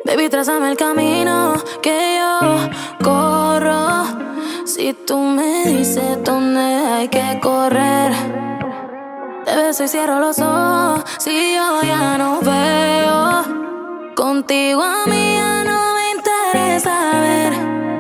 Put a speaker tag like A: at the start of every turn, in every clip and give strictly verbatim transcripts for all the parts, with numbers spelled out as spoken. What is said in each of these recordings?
A: Baby, trázame el camino que yo corro. Si tú me dices dónde hay que correr, te beso y cierro los ojos. Si yo ya no veo, contigo a mí ya no me interesa ver.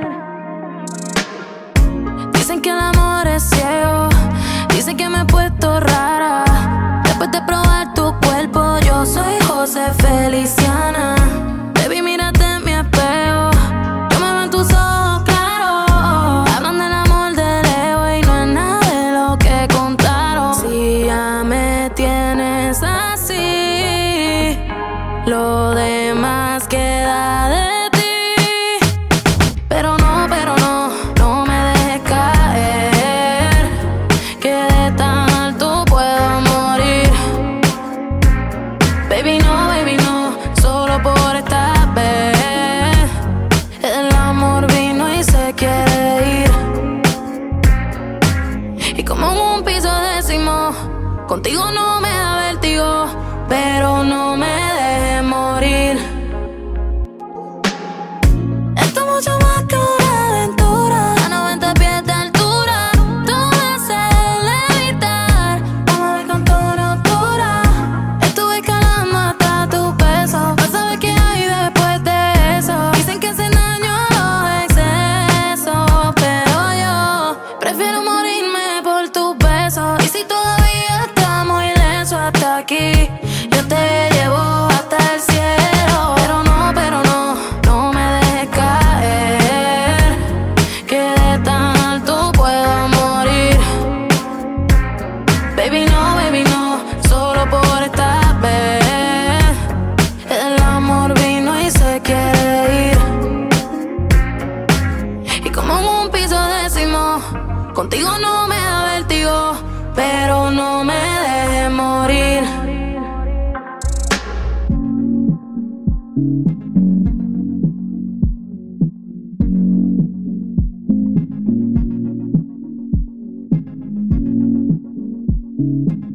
A: Dicen que el amor es ciego, dicen que me he puesto rara. Después de probar tu cuerpo, yo soy José Feliciana. Baby, mírate en mi espejo, yo me veo en tus ojos claros. Hablan del amor de lejos y no es nada de lo que contaron. Si ya me tienes así, lo demás queda de ti. Pero no, pero no, no me dejes caer, que de tan alto puedo morir. Baby, no, baby, no, solo por esta vez. El amor vino y se quiere ir. Y como en un piso décimo, contigo no me da vértigo, pero no me dejes morir. Esto es mucho más que una aventura, a noventa pies de altura. Tú me haces levitar, vamos a ver con toda altura. Estuve escalando hasta tu peso, vas a ver qué hay después de eso. Dicen que hacen daño los excesos, pero yo prefiero morirme por tus besos. Y si todavía estamos ilesos hasta aquí, yo te llevo hasta el cielo. Pero no, pero no, no me dejes caer, que de tan alto puedo morir. Baby, no, baby, no, solo por esta vez. El amor vino y se quiere ir. Y como en un piso décimo, contigo no me da vértigo, pero no me dejes morir.
B: Thank you.